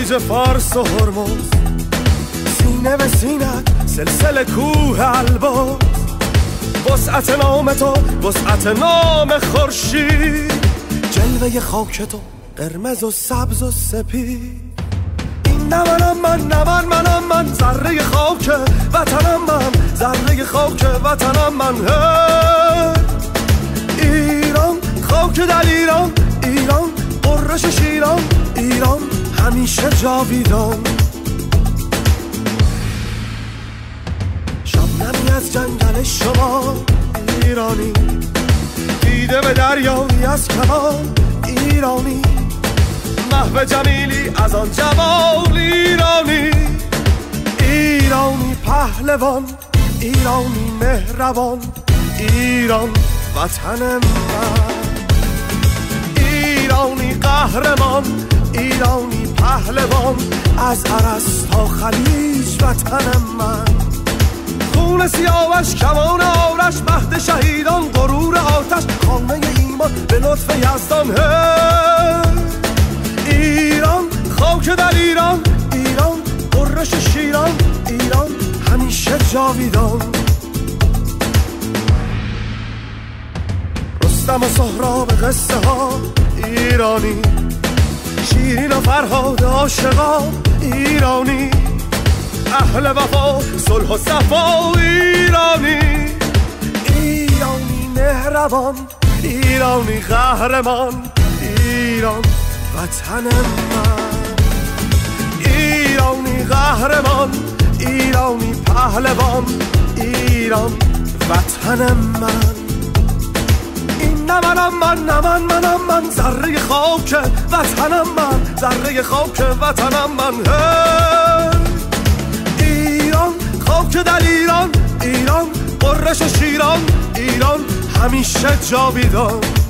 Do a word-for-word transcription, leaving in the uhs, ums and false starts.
خلیج فارس و هرمز، سینه به سینت سلسله کوه البرز. وسعت نام تو وسعت نام خورشید، جلوه خاک تو قرمز و سبز و سپید. این نه منم من، نه من منم من، ذره خاک وطنم من، ذره خاک وطنم من. ایران خاک در ایران، ایران قرش شیران، ایران همیشه جاویدان. شبنمی از جنگل شما ایرانی، دیده به دریایی از کمان ایرانی. محو جمیلی از آن جمال ایرانی، ایرانی پهلوان، ایرانی مهربان، ایران وطن من. ایرانی قهرمان، ایرانی پهلوان، از عرس تا خلیج وطن من. خون سیاوش کمان آرش، مهد شهیدان غرور آتش، خانه ایمان به لطف یزدان. ایران خاک در ایران، ایران قرش شیران، ایران همیشه جاویدان. رستم و سهراب قصه ها ایرانی، شیرین و فرهاد عاشقا ایرانی. اهل وفا صلح و صفا ایرانی، ایرانی مهربان، ایرانی قهرمان، ایران وطن من. ایرانی قهرمان، ایرانی پهلوان، ایران وطن من. این نه منم من، نه من منم من، ذره خاک وطنم من، ذره خاک وطنم من. ایران خاک در ایران، ایران قرش شیران، ایران همیشه جاویدان.